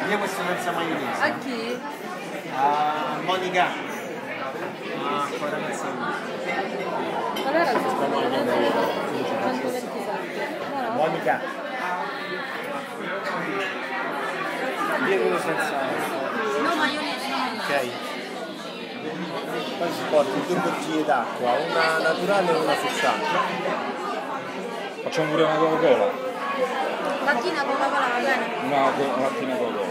Io questo senza maionese. A chi? A Monica. Ah, qua ragazzi. Qual era il sistema? 127. No. Monica. Io quello senza. No maionese. Ok. Poi si porta 2 bottiglie d'acqua, una naturale e una frizzante. Facciamo pure una Coca-Cola. Lattina Coca-Cola va bene? Una lattina Coca-Cola.